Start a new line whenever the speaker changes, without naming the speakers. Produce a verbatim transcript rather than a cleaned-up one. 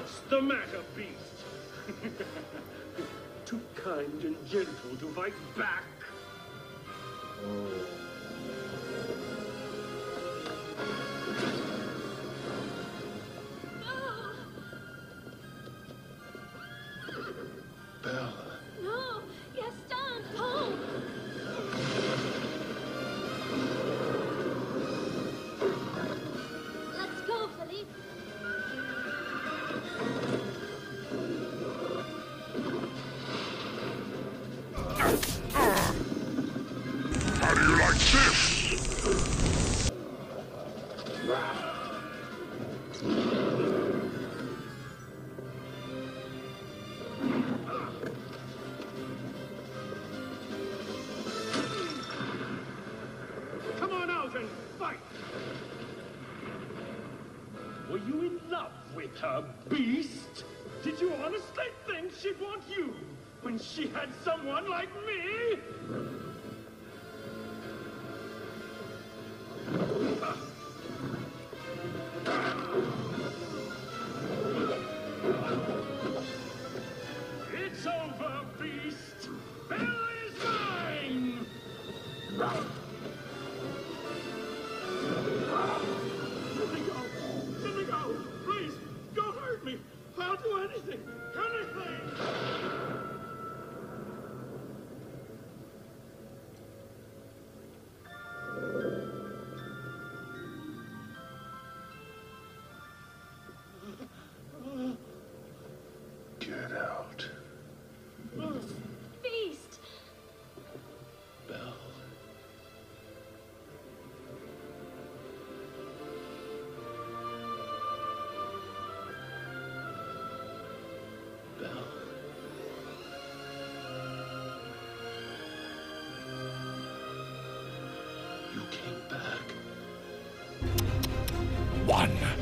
What's the matter, beast? Too kind and gentle to fight back?
Oh. Belle.
No! Gaston! Oh! Let's go, Philippe.
How do you like this?
Come on out and fight! Were you in love with her, beast? Did you honestly think she'd want you when she had someone like me? It's over, beast! Belle is mine! Let me go! Let me go! Please, don't hurt me! I'll do anything! Anything!
Get out.
Beast!
Belle. Belle. You came back.
One.